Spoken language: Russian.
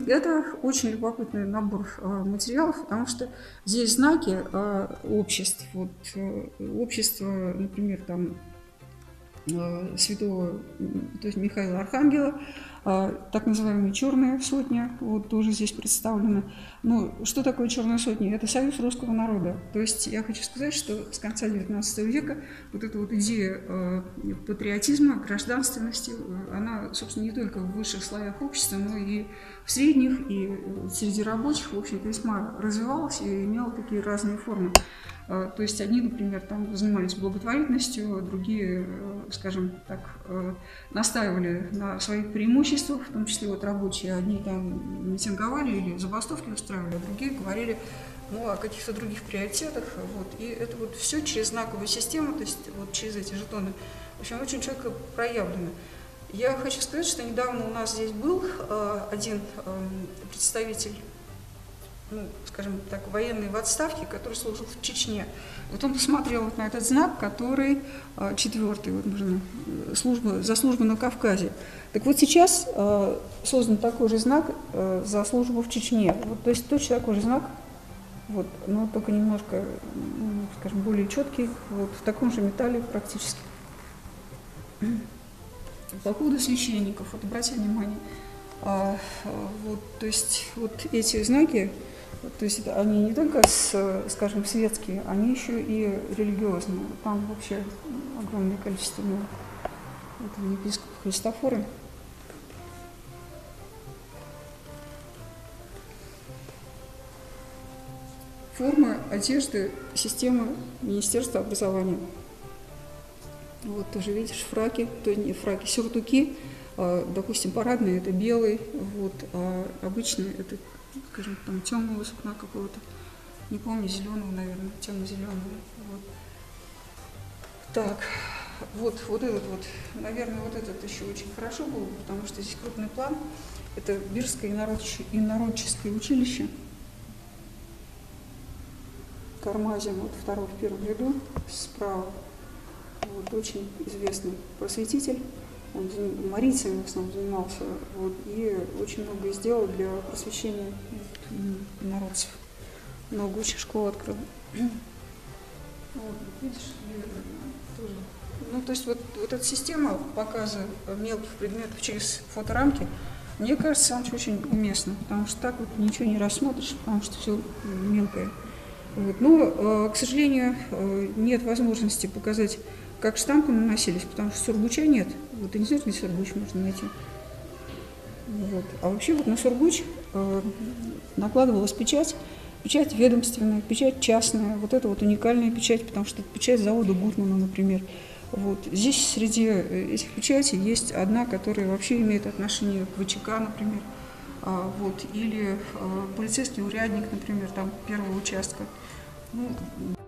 Это очень любопытный набор материалов, потому что здесь знаки обществ. Вот, общество, например, там святого, то есть Михаила Архангела, так называемая черная сотня, вот тоже здесь представлена. Ну, что такое черная сотня? Это союз русского народа. То есть я хочу сказать, что с конца XIX века вот эта вот идея патриотизма, гражданственности, она, собственно, не только в высших слоях общества, но и в средних, и среди рабочих, в общем-то, весьма развивалась и имела такие разные формы. То есть одни, например, там занимались благотворительностью, другие, скажем так, настаивали на своих преимуществах, в том числе вот рабочие. Одни там митинговали или забастовки устраивали, а другие говорили о каких-то других приоритетах. Вот. И это вот все через знаковую систему, то есть вот через эти жетоны, в общем, очень четко проявлено. Я хочу сказать, что недавно у нас здесь был один представитель, скажем так, военный в отставке, который служил в Чечне. Вот он посмотрел вот на этот знак, который 4-й, вот нужно, за службу на Кавказе. Так вот сейчас создан такой же знак за службу в Чечне. Вот, то есть точно такой же знак, вот, но только немножко, скажем, более четкий, вот, в таком же металле практически. По поводу священников, вот обратите внимание, вот, то есть вот эти знаки, то есть они не только, скажем, светские, они еще и религиозные. Там вообще огромное количество этого епископа Христофора. Форма одежды системы Министерства образования. Вот тоже видишь фраки, то не фраки, сюртуки, допустим, парадные это белый, вот, а обычные это, скажем, там темного сукна какого-то, не помню, зеленого, наверное, темно-зеленого. Вот. Так, вот этот вот, наверное, вот этот еще очень хорошо был, потому что здесь крупный план. Это Бирское инородческое училище. Кармазин, вот второй в первом ряду, справа. Вот, очень известный просветитель, он молитвами в основном занимался, вот, и очень много сделал для просвещения народцев. Много очень школ открыл. Вот, видишь, тоже. Ну, то есть вот эта система показа мелких предметов через фоторамки, мне кажется, она очень уместна, потому что так вот ничего не рассмотришь, потому что все мелкое. Вот. Но, к сожалению, нет возможности показать, как штампы наносились, потому что сургуча нет. Вот инжирный сургуч можно найти. Вот. А вообще вот на сургуч накладывалась печать ведомственная, печать частная. Вот это вот уникальная печать, потому что это печать завода Гутмана, например. Вот. Здесь среди этих печатей есть одна, которая вообще имеет отношение к ВЧК, например. Вот. Или полицейский урядник, например, там первого участка. Ну,